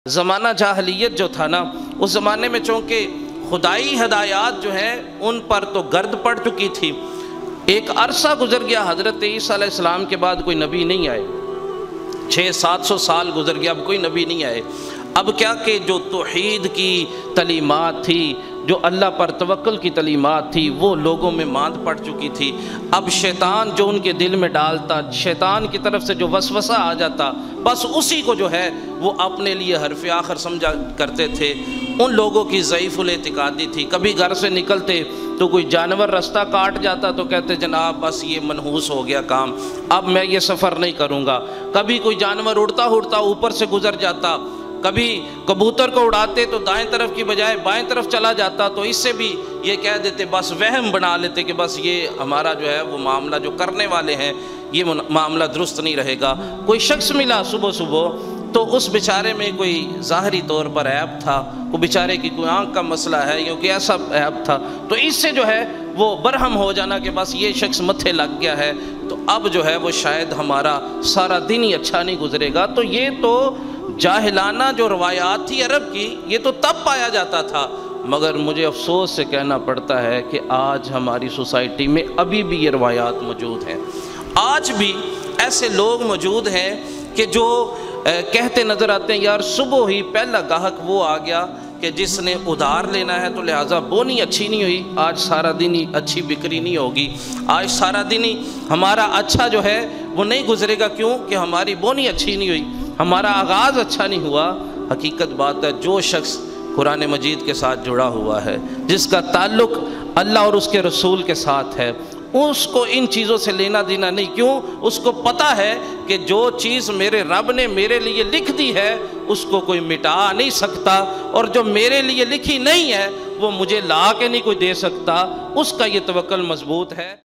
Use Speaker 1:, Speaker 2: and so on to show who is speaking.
Speaker 1: زمانہ جاہلیت جو تھا نا، اس زمانے میں چونکہ خدائی ہدایات جو ہیں ان پر تو گرد پڑ چکی تھی۔ ایک عرصہ گزر گیا، حضرت عیسیٰ علیہ السلام کے بعد کوئی نبی نہیں آئے، 600-700 سال گزر گیا، اب کوئی نبی نہیں آئے۔ اب کیا کہ جو توحید کی تعلیمات تھی، جو اللہ پر توکل کی تعلیمات تھی، وہ لوگوں میں ماند پڑ چکی تھی۔ اب شیطان جو ان کے دل میں ڈالتا، شیطان کی طرف سے جو وسوسہ آ جاتا، بس اسی کو جو ہے وہ اپنے لیے حرف آخر سمجھا کرتے تھے۔ ان لوگوں کی ضعیف الاعتقادی تھی، کبھی گھر سے نکلتے تو کوئی جانور رستہ کاٹ جاتا تو کہتے جناب بس یہ منحوس ہو گیا کام، اب میں یہ سفر نہیں کروں گا۔ کبھی کوئی جانور اڑتا اڑتا اوپر سے گزر جاتا، کبھی کبوتر کو اڑاتے تو دائیں طرف کی بجائے بائیں طرف چلا جاتا، تو اس سے بھی یہ کہہ دیتے، بس وہم بنا لیتے کہ بس یہ ہمارا جو ہے وہ معاملہ جو کرنے والے ہیں یہ معاملہ درست نہیں رہے گا۔ کوئی شخص ملا صبح صبح تو اس بیچارے میں کوئی ظاہری طور پر عیب تھا، وہ بیچارے کی کوئی آنکھ کا مسئلہ ہے یا کوئی ایسا عیب تھا، تو اس سے جو ہے وہ برہم ہو جانا کہ بس یہ شخص متھے لگ گیا ہے، تو اب جو ہے وہ شاید ہمارا سارا دن ہی اچھا نہیں گزرے گا۔ تو یہ تو جاہلانہ جو روایات تھی عرب کی، یہ تو تب پایا جاتا تھا، مگر مجھے افسوس سے کہنا پڑتا ہے کہ آج ہماری سوسائٹی میں ابھی بھی یہ روایات موجود ہیں۔ آج بھی ایسے لوگ موجود ہیں کہ جو کہتے نظر آتے ہیں، یار صبح ہی پہلا گاہک وہ آ گیا کہ جس نے ادھار لینا ہے تو لہٰذا بونی اچھی نہیں ہوئی، آج سارا دن ہی اچھی بکری نہیں ہوگی، آج سارا دن ہی ہمارا اچھا جو ہے وہ نہیں گزرے گا، کیوں کہ ہماری بونی اچھی نہیں ہوئی، ہمارا آغاز اچھا نہیں ہوا۔ حقیقت بات ہے، جو شخص قرآن مجید کے ساتھ جڑا ہوا ہے، جس کا تعلق اللہ اور اس کے رسول کے ساتھ ہے، اس کو ان چیزوں سے لینا دینا نہیں، کیوں؟ اس کو پتہ ہے کہ جو چیز میرے رب نے میرے لیے لکھ دی ہے اس کو کوئی مٹا نہیں سکتا، اور جو میرے لیے لکھی نہیں ہے وہ مجھے لا کے نہیں کوئی دے سکتا، اس کا یہ توکل مضبوط ہے۔